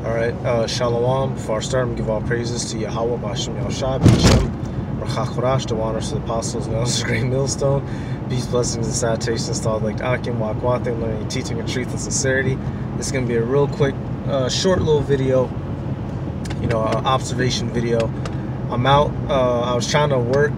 Shalom. Before I start, I'm going to give all praises to Yahweh, Bashem Yahushai, Bashem, Rachakorash, the honors to the apostles and elders of Great Millstone. Peace, blessings, and salutations to all like Akim, Wakwathe, learning, teaching, and truth and sincerity. This is going to be a real quick, short little video, observation video. I'm out. I was trying to work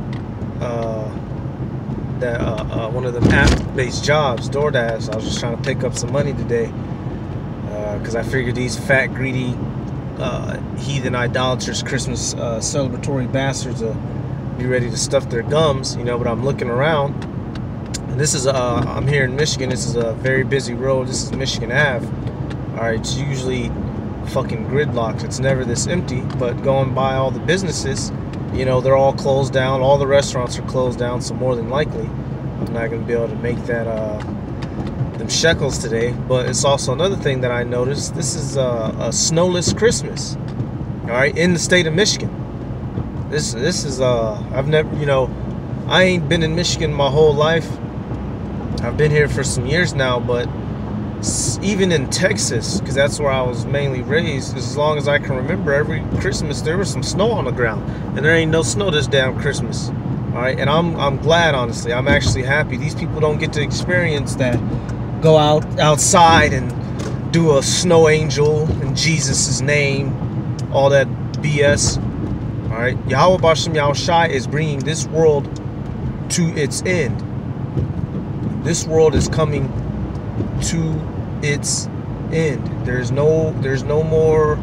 one of them app-based jobs, DoorDash. I was just trying to pick up some money today. Because I figured these fat, greedy, heathen, idolatrous Christmas celebratory bastards will be ready to stuff their gums, but I'm looking around, and this is, I'm here in Michigan. This is a very busy road. This is Michigan Ave. Alright, it's usually fucking gridlocked. It's never this empty, but going by all the businesses, they're all closed down. All the restaurants are closed down, so more than likely, I'm not going to be able to make that, them shekels today. But it's also another thing that I noticed. This is a snowless Christmas, all right, in the state of Michigan. This is I've never, I ain't been in Michigan my whole life. I've been here for some years now, but even in Texas, because that's where I was mainly raised, as long as I can remember, every Christmas there was some snow on the ground, and there ain't no snow this damn Christmas. All right, and I'm glad, honestly. I'm actually happy. These people don't get to experience that. Go outside and do a snow angel in Jesus' name, all that BS. All right, Yahweh Bashem Yahushai is bringing this world to its end. This world is coming to its end. There's no more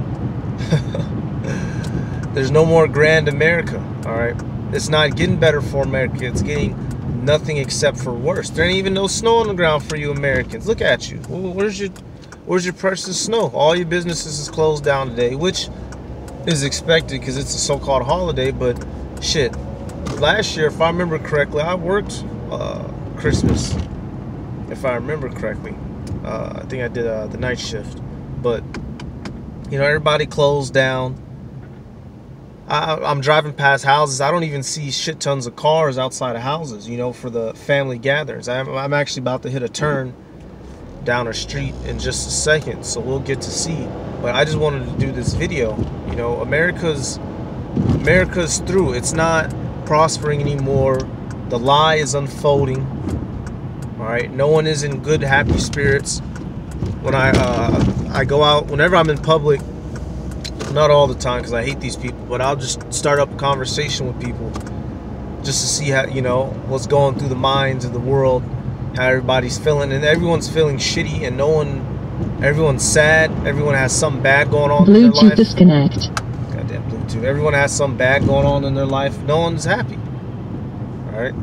there's no more grand America. All right, it's not getting better for America. It's getting nothing except for worse. There ain't even no snow on the ground for you Americans. Look at you. Where's your precious snow? All your businesses is closed down today, which is expected because it's a so-called holiday. But shit, last year, if I remember correctly, I worked Christmas. If I remember correctly, I think I did the night shift. But everybody closed down. I'm driving past houses. I don't even see shit tons of cars outside of houses, for the family gatherings. I'm actually about to hit a turn down a street in just a second, so we'll get to see. But I just wanted to do this video. America's through. It's not prospering anymore. The lie is unfolding. All right, no one is in good, happy spirits. When I go out, whenever I'm in public. Not all the time, because I hate these people, but I'll just start up a conversation with people just to see how, what's going through the minds of the world, how everybody's feeling, and everyone's feeling shitty, and everyone's sad, everyone has something bad going on in their life. Bluetooth disconnect. Goddamn Bluetooth. Everyone has something bad going on in their life. No one's happy. Alright?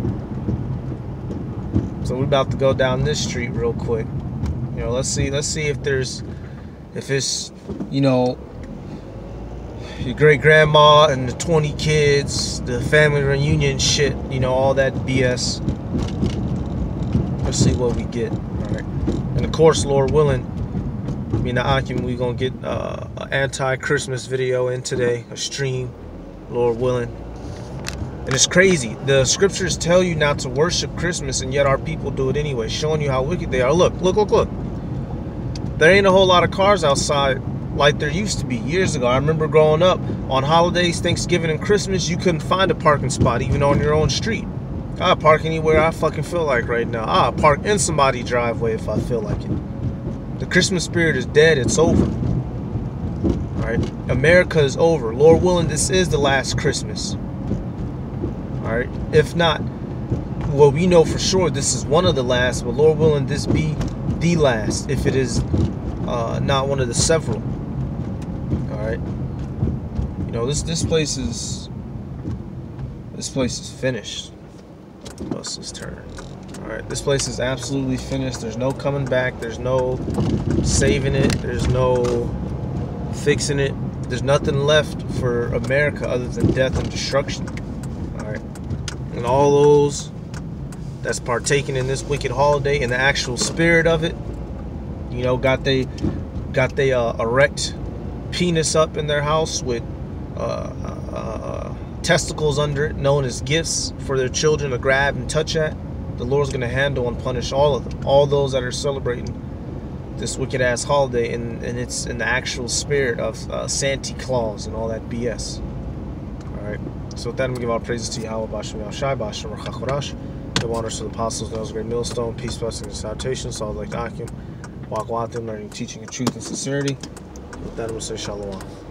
So we're about to go down this street real quick. Let's see if it's, your great grandma and the 20 kids, the family reunion shit, all that BS. Let's see what we get. All right, and of course, Lord willing, we're gonna get an anti-Christmas video in today, a stream, Lord willing. And it's crazy. The scriptures tell you not to worship Christmas, and yet our people do it anyway, showing you how wicked they are. Look. There ain't a whole lot of cars outside like there used to be years ago. I remember growing up, on holidays, Thanksgiving and Christmas, you couldn't find a parking spot even on your own street. I park anywhere I fucking feel like right now. I'll park in somebody's driveway if I feel like it. The Christmas spirit is dead. It's over. Alright? America is over. Lord willing, this is the last Christmas. Alright? If not, well, we know for sure this is one of the last, but Lord willing, this be the last, if it is not one of the several. Alright, this place is finished. Let's turn. Alright, this place is absolutely finished. There's no coming back. There's no saving it. There's no fixing it. There's nothing left for America other than death and destruction. Alright, and all those that's partaking in this wicked holiday and the actual spirit of it, got they erect penis up in their house with testicles under it, known as gifts for their children to grab and touch at. The Lord's going to handle and punish all of them, all those that are celebrating this wicked ass holiday, and it's in the actual spirit of Santa Claus and all that BS. Alright, so with that, I'm going to give all praises to Yahweh, Bashem Yahshai, Bashem Rachachorash. Give honors to the apostles, Noah's great millstone, peace, blessings, and salutations, so like Akim, walk with them, learning, teaching, and truth and sincerity. With that, I'm going to say Shalom.